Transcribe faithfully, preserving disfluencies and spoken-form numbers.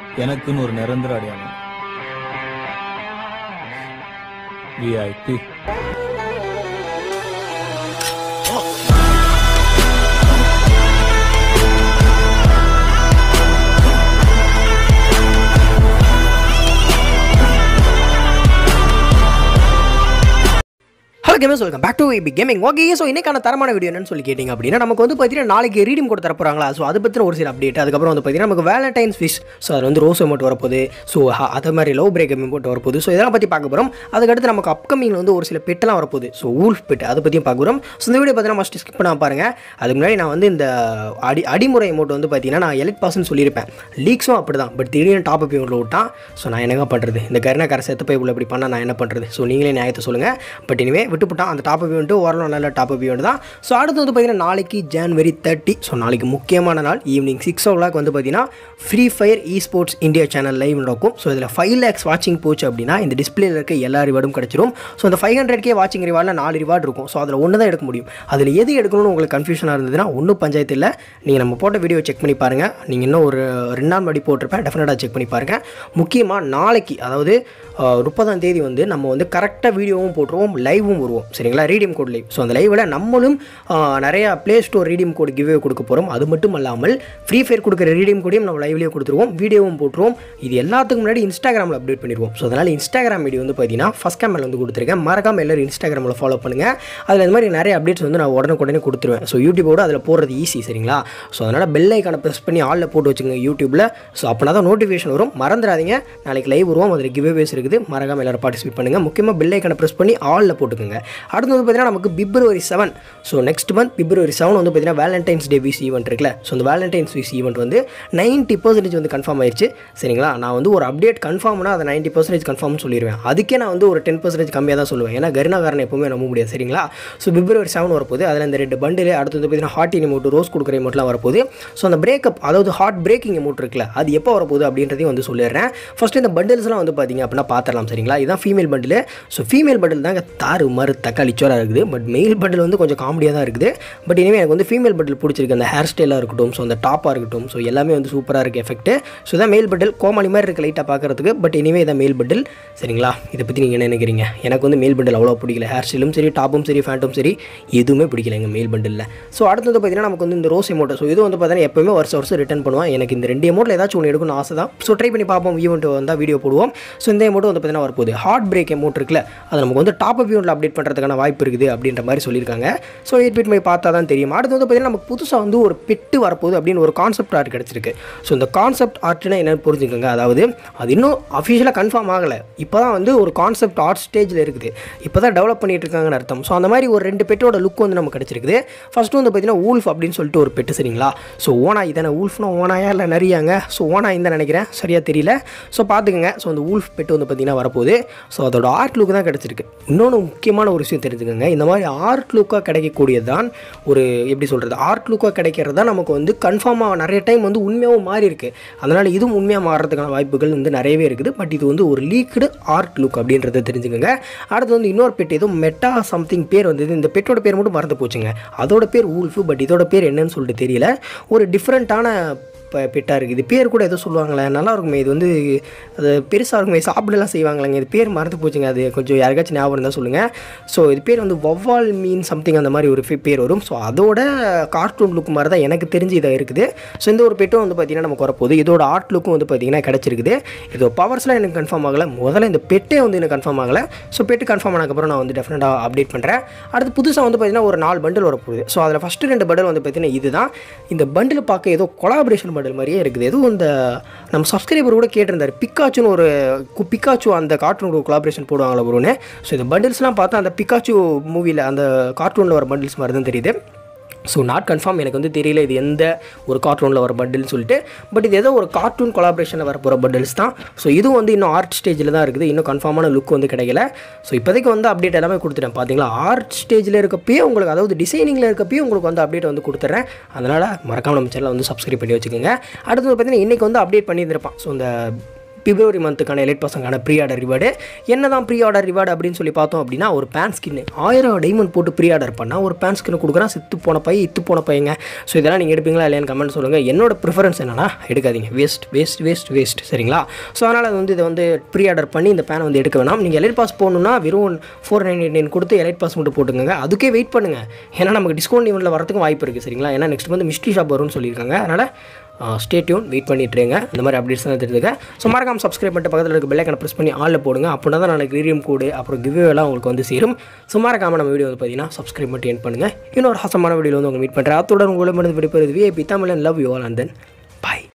எனக்குன்னு ஒரு நிரந்தர அடையாளம் VIP. Hello gamers, welcome back to VP gaming. Okay, so இன்னைக்கான தரமான வீடியோ என்னன்னு சொல்லி கேட்டிங்க அப்படின்னா, நமக்கு வந்து பார்த்தீங்கன்னா நாளைக்கு ரீடிங் கூட தர போகிறாங்களா. ஸோ அதை பற்றின ஒரு சில அப்டேட். அதுக்கப்புறம் வந்து பார்த்தீங்கன்னா நமக்கு வேலண்டைன்ஸ் விஷ், ஸோ அது வந்து ரோஸ் அமௌண்ட் வரப்போகுது. ஸோ அதே மாதிரி லவ் பிரேக் அமௌண்ட் வரப்போகுது. ஸோ இதெல்லாம் பற்றி பார்க்க போகிறோம். அதுக்கடுத்து நமக்கு அப்கமிங்கில் வந்து ஒரு சில பெட்டெல்லாம் வரப்போகுது. ஸோ ஊல்ஃப் பெட் அதை பற்றியும் பார்க்க போகிறோம். ஸோ இந்த வீடியோ பார்த்தீங்கன்னா மஸ்ட் ஸ்கிப் பண்ணாம பாருங்கள். அதுக்கு முன்னாடி நான் வந்து இந்த அடி அடிமுறை அமௌண்ட் வந்து பார்த்தீங்கன்னா நான் எலக்ட் பாஸ்ன்னு சொல்லியிருப்பேன். லீக்ஸும் அப்படி தான். பட் திடீர்னு டாப் அப் இவங்களை விட்டான். ஸோ நான் என்னங்க பண்ணுறது? இந்த கருணா கரை செத்து போய் உள்ள இப்படி பண்ணால் நான் என்ன பண்ணுறது? ஸோ நீங்களே நியாயத்தை சொல்லுங்கள். பட் இனிமே விட்டுவிட்டான். அந்த டாப் அப் வந்துட்டு ஓரளவு நல்ல டாப் அப் ஈவெண்ட் தான். ஸோ அடுத்து வந்து பார்த்தீங்கன்னா நாளைக்கு ஜனவரி தேர்ட்டி. ஸோ நாளைக்கு முக்கியமான நாள். ஈவினிங் சிக்ஸ் ஓ கிளாக் வந்து பார்த்தீங்கன்னா free fire esports India channel live நடக்கும். ஸோ இதில் ஃபைவ் லேக்ஸ் வாட்சிங் போச்சு அப்படின்னா இந்த டிஸ்பிளேல இருக்க எல்லா ரிவார்டும் கிடச்சிரும். ஸோ அந்த ஃபைவ் ஹண்ட்ரட் கே வாட்சிங் ரிவார்டில் நாலு ரிவார்டு இருக்கும். ஸோ அதில் ஒன்று தான் எடுக்க முடியும். அதில் எது எடுக்கணும்னு உங்களுக்கு கன்ஃபியூஷனாக இருந்ததுன்னா ஒன்றும் பஞ்சாயத்து இல்லை. நீங்கள் நம்ம போட்ட வீடியோ செக் பண்ணி பாருங்கள். நீங்கள் இன்னும் ஒரு ரெண்டு நாள் முன்னாடி போட்டிருப்பேன், டெஃபினட்டாக செக் பண்ணி பாருங்கள். முக்கியமாக நாளைக்கு, அதாவது முப்பதாம் தேதி வந்து நம்ம வந்து கரெக்டாக வீடியோவும் போட்டுருவோம், லைவும் வருவோம். சரிங்களா? Redeem code live. ஸோ அந்த லைவில் நம்மளும் நிறையா play store redeem code giveaway கொடுக்க போகிறோம். அது மட்டும் இல்லாமல் ஃப்ரீ ஃபயர் கொடுக்குற ரீடியம் கோடையும் நம்ம லைவ்லேயே கொடுத்துருவோம், வீடியோவும் போட்டுருவோம். இது எல்லாத்துக்கும் முன்னாடி இன்ஸ்டாகிராமில் அப்டேட் பண்ணிடுவோம். ஸோ அதனால் இன்ஸ்டாகிராம் வீடியோ வந்து பார்த்தீங்கன்னா ஃபஸ்ட் கேமில் வந்து கொடுத்துருக்கேன். மறக்காமல் எல்லோரும் இன்ஸ்டாகிராமில் ஃபாலோ பண்ணுங்கள். அதில் இந்த மாதிரி நிறைய அப்டேட்ஸ் வந்து நான் உடனுக்குடனே கொடுத்துருவேன். ஸோ யூடியூபோடு அதில் போடுறது ஈஸி. சரிங்களா? ஸோ அதனால் பெல் ஐக்கானை ப்ரெஸ் பண்ணி ஆளில் போட்டு வச்சுங்க யூடியூப்பில். ஸோ அப்படின்னா தான் நோட்டிஃபிகேஷன் வரும். மறந்துடாதீங்க, நாளைக்கு லைவ் வருவோம். அதில் கிவ்வேஸ் இருக்குது. மறக்காமல் எல்லாரும் பார்ட்டிசிபேட் பண்ணுங்கள். முக்கியமாக பெல் ஐக்கானை ப்ரெஸ் பண்ணி ஆளில் போட்டுக்கோங்க. அடுத்து வந்து பார்த்தீங்கன்னா நமக்கு February seven. So next month February seven வந்து பார்த்தீங்கன்னா வேலண்டைன்ஸ் டே விஷ் ஈவெண்ட் இருக்குல்ல. ஸோ அந்த வேலண்டைன்ஸ் விஷ் ஈவெண்ட் வந்து நைன்ட்டி பர்சன்டேஜ் வந்து கன்ஃபார்ம் ஆயிடுச்சு. சரிங்களா? நான் வந்து ஒரு அப்டேட் கன்ஃபார்ம்னா அதை நைன்ட்டி பர்சன்டேஜ் கன்ஃபார்ம்னு சொல்லிடுவேன். அதுக்கே நான் வந்து ஒரு டென் பர்சன்டேஜ் கம்மியாக தான் சொல்லுவேன். ஏன்னா கருணாகாரன் எப்பவுமே நம்ப முடியாது. சரிங்களா? ஸோ பிப்ரவரி செவன் வரப்போது. அதில் இந்த ரெண்டு பண்டில், அடுத்து வந்து பார்த்தீங்கன்னா ஹார்ட் இமோட், ரோஸ் கொடுக்குற இமோட்லாம் வரப்போகுது. ஸோ அந்த பிரேக்கப், அதாவது ஹார்ட் பிரேக்கிங் இமோட் இருக்குல்ல, அது எப்போ வரப்போகுது அப்படின்றதையும் வந்து சொல்லிடுறேன். ஃபஸ்ட்டு இந்த பண்டில்ஸ்லாம் வந்து பார்த்தீங்க அப்படின்னா பார்த்துடலாம். சரிங்களா? இதுதான் female bundle. So female bundle தாங்க தாறு மறு தக்காளி சோறாக இருக்குது. பட் மெயில் பண்டில் வந்து கொஞ்சம் காமெடியாக தான் இருக்குது. பட் இனிமேல் எனக்கு வந்து ஃபீமேல் பண்டில் பிடிச்சிருக்கு. அந்த ஹேர் ஸ்டைலாக இருக்கட்டும், ஸோ அந்த டாப்பாக இருக்கட்டும், ஸோ எல்லாமே வந்து சூப்பராக இருக்குது எஃபெக்ட். ஸோ இதான் மெயில் பண்டில். கோமாளி மாதிரி இருக்குது லைட்டாக பார்க்குறதுக்கு. பட் இனிமேல் இதான் மெயில் பண்டில். சரிங்களா? இதை பற்றி நீங்கள் என்ன நினைக்கிறீங்க? எனக்கு வந்து மெயில் பண்டில் அவ்வளோ பிடிக்கல. ஹேர் ஸ்டைலும் சரி, டாப்பும் சரி, ஃபேண்ட்டும் சரி, எதுவுமே பிடிக்கல எங்கள் மெயில் பண்டில். ஸோ அடுத்து வந்து பார்த்தீங்கன்னா நமக்கு வந்து இந்த ரோஸ் எமோட். ஸோ இது வந்து பார்த்தீங்கன்னா எப்போவுமே வருஷம் வருஷம் ரிட்டர்ன் பண்ணுவான். எனக்கு இந்த ரெண்டு எமோட்டில் ஏதாச்சும் ஒன்று எடுக்கணும்னு ஆசை தான். ஸோ ட்ரை பண்ணி பார்ப்போம். ஈவெண்ட் வந்தால் வீடியோ போடுவோம். ஸோ இந்த எமோட் வந்து பார்த்தீங்கன்னா வரப்போகுது. ஹார்ட் பிரேக் எமோட் இருக்குல்ல, அது நமக்கு வந்து டாப் அப் ஈவெண்ட்டில் அப்டேட் பண்ணுறதுக்கான வாய்ப்பு இருக்குது அப்படின்ற மாதிரி சொல்லியிருக்காங்க. ஸோ எயிட் பிட் போய் பார்த்தா தான் தெரியும். அடுத்து வந்து பார்த்தீங்கன்னா நமக்கு புதுசாக வந்து ஒரு பெட்டு வரப்போகுது அப்படின்னு ஒரு கான்செப்ட் ஆர்ட் கிடச்சிருக்கு. ஸோ இந்த கான்செப்ட் ஆர்ட்னா என்னென்னு புரிஞ்சுக்கோங்க. அதாவது அது இன்னும் அஃபிஷியலாக கன்ஃபார்ம் ஆகலை. இப்போ தான் வந்து ஒரு கான்செப்ட் ஆர்ட் ஸ்டேஜில் இருக்குது. இப்போ தான் டெவலப் பண்ணிட்டு இருக்காங்கன்னு அர்த்தம். ஸோ அந்த மாதிரி ஒரு ரெண்டு பெட்டோட லுக் வந்து நமக்கு கிடச்சிருக்குது. ஃபஸ்ட்டு வந்து பார்த்தீங்கன்னா ஊல்ஃப் அப்படின்னு சொல்லிட்டு ஒரு பெட்டு. சரிங்களா? ஸோ ஓனாய் தானே. ஊல்ஃப்னா ஓனாயா இல்லை நிறையாங்க? ஸோ ஓனாய் தான் நினைக்கிறேன், சரியாக தெரியல. ஸோ பார்த்துக்கோங்க. ஸோ அந்த ஊல்ஃப் பெட்டு வந்து பார்த்தீங்கன்னா வரப்போகுது. ஸோ அதோட ஆர்ட் லுக் தான் கிடச்சிருக்கு. இன்னொன்று முக்கியமான ஒரு விஷயம் தெரிஞ்சுக்கோங்க. இந்த மாதிரி ஆர்ட் லுக்காக கிடைக்கக்கூடியது தான் ஒரு, எப்படி சொல்கிறது, ஆர்ட் லுக்காக கிடைக்கிறது தான் நமக்கு வந்து கன்ஃபார்மாக நிறைய டைம் வந்து உண்மையாகவும் மாறி இருக்குது. அதனால் இதுவும் உண்மையாக மாறுறதுக்கான வாய்ப்புகள் வந்து நிறையவே இருக்குது. பட் இது வந்து ஒரு லீக்டு ஆர்ட் லுக் அப்படின்றத தெரிஞ்சுக்கோங்க. அடுத்து வந்து இன்னொரு பெட், ஏதோ மெட்டா சம்திங் பேர் வந்து, இந்த பெட்டோட பேர் மட்டும் மறந்து போச்சுங்க. அதோட பேர் ஊல்ஃபு. பட் இதோட பேர் என்னன்னு சொல்லிட்டு தெரியல. ஒரு டிஃப்ரெண்ட்டான இப்போ பெட்டாக இருக்குது. இது பேர் கூட ஏதோ சொல்லுவாங்களே, நல்லா இருக்குமே. இது வந்து அது பெருசாக இருக்குமே, சாப்பிடலாம் செய்வாங்களாங்க. இது பேர் மறந்து போச்சுங்க. அது கொஞ்சம் யாருக்காச்சும் ஞாபகம் இருந்தால் சொல்லுங்கள். ஸோ இது பேர் வந்து வவ்வால் மீன் சம்திங் அந்த மாதிரி ஒரு பேர் வரும். ஸோ அதோட கார்ட்டூன் லுக் மாதிரி தான் எனக்கு தெரிஞ்சு இதாக இருக்குது. ஸோ இந்த ஒரு பெட்டும் வந்து பார்த்திங்கன்னா நமக்கு வரப்போகுது. இதோட ஆர்ட் லுக்கும் வந்து பார்த்திங்கன்னா கிடச்சிருக்குது. இதோட பவர்ஸ்லாம் எனக்கு கன்ஃபார்ம் ஆகலை. முதல்ல இந்த பெட்டே வந்து எனக்கு கன்ஃபார்ம் ஆகலை. ஸோ பெட்டு கன்ஃபார்ம் ஆனதுக்கப்புறம் நான் வந்து டெஃபினட்டாக அப்டேட் பண்ணுறேன். அடுத்து புதுசாக வந்து பார்த்திங்கன்னா ஒரு நாலு பண்டில் வரப்போகுது. ஸோ அதில் ஃபஸ்ட்டு ரெண்டு பண்டில் வந்து பார்த்திங்கன்னா இதுதான். இந்த பண்டில் பார்க்க ஏதோ கொலாபரேஷன் பண்டில் மாதிரியே இருக்குது. எதுவும் இந்த நம்ம சப்ஸ்கிரைபர் கூட கேட்டிருந்தார், பிக்காச்சுன்னு ஒரு பிக்காச்சு அந்த கார்ட்டூன் கொலாபரேஷன் போடுவாங்களா ஒருன்னு. ஸோ இந்த பண்டில்ஸ்லாம் பார்த்தா அந்த பிக்காச்சு மூவியில் அந்த கார்ட்டூனில் வர பண்டில்ஸ் மாதிரி தான் தெரியுது. ஸோ நாட் கன்ஃபார்ம், எனக்கு வந்து தெரியல இது எந்த ஒரு கார்ட்டூனில் வர பண்டில்னு சொல்லிட்டு. பட் இது ஏதோ ஒரு கார்ட்டூன் கொலாபரேஷனில் வர போகிற பண்டில்ஸ் தான். ஸோ இதுவும் வந்து இன்னும் ஆர்ட் ஸ்டேஜில் தான் இருக்குது. இன்னும் கன்ஃபார்மான லுக் வந்து கிடைக்கல. ஸோ இப்போதைக்கு வந்து அப்டேட் எல்லாமே கொடுத்துட்டேன். பார்த்தீங்களா? ஆர்ட் ஸ்டேஜில் இருக்கப்பயே உங்களுக்கு, அதாவது டிசைனிங்கில் இருக்கப்பயே உங்களுக்கு வந்து அப்டேட் வந்து கொடுத்துட்றேன். அதனால் மறக்காமல் நம்ம சேனலை வந்து சப்ஸ்கிரைப் பண்ணி வச்சுக்கோங்க. அடுத்து பார்த்தீங்கன்னா இன்றைக்கி வந்து அப்டேட் பண்ணியிருந்திருப்பான். ஸோ இந்த பிப்ரவரி மந்த்துக்கான எலைட் பாஸுக்கான ப்ரீ ஆர்டர் ரிவார்டு. என்ன தான் ப்ரீ ஆர்டர் ரிவார்டு அப்படின்னு சொல்லி பார்த்தோம் அப்படின்னா, ஒரு பேன் ஸ்கின்னு ஆயிரம் டைமண்ட் போட்டு ப்ரீ ஆர்டர் பண்ணால் ஒரு பேன் ஸ்கின்னு கொடுக்குறான். செத்து போன பை இத்து போன பையங்க. ஸோ இதெல்லாம் நீங்கள் எடுப்பீங்களா இல்லையான்னு கமெண்ட் சொல்லுங்கள். என்னோட ப்ரிஃபரன்ஸ் என்னன்னா, எடுக்காதீங்க, வேஸ்ட் வேஸ்ட் வேஸ்ட் வேஸ்ட் சரிங்களா. ஸோ அதனால் அது வந்து இதை வந்து ப்ரீ ஆர்டர் பண்ணி இந்த பேனை வந்து எடுக்க வேணாம். நீங்கள் எலைட் பாஸ் போகணுன்னா வெறும் ஃபோர் நைன் எயிட் நைன் கொடுத்து எலைட் பாஸ் மட்டும் போட்டுக்கோங்க. அதுக்கே வெயிட் பண்ணுங்கள், ஏன்னா நமக்கு டிஸ்கவுண்ட் ஈவெண்ட்டில் வரதுக்கும் வாய்ப்பு இருக்குது சரிங்களா. ஏன்னா நெக்ஸ்ட் வந்து மிஸ்ட்ரி ஷாப் வரும்னு சொல்லியிருக்காங்க. அதனால் ஸ்டே டியூன், வெயிட் பண்ணிட்டுருங்க. இந்த மாதிரி அப்டேட்ஸ் தான் தெரிஞ்சுக்க. ஸோ மறக்காம சப்ஸ்கிரைப் பண்ணிட்டு பக்கத்தில் இருக்க பெல் ஐக்கானை ப்ரெஸ் பண்ணி ஆளில் போடுங்க. அப்படின்னா தான் நாளைக்கு ரீடியம் கோடு அப்புறம் கிவ்வேலாம் உங்களுக்கு வந்து சேரும். ஸோ மறக்காம நம்ம வீடியோ வந்து பார்த்தீங்கன்னா சப்ஸ்கிரைப் மட்டும் என் பண்ணுங்கள். இன்னொரு ஹசமான வீடியோவில் வந்து உங்களை மீட் பண்ணுறேன். அத்துடன் உங்களை மட்டும் விடுப்பது VIP Tamil. Love you all and then by.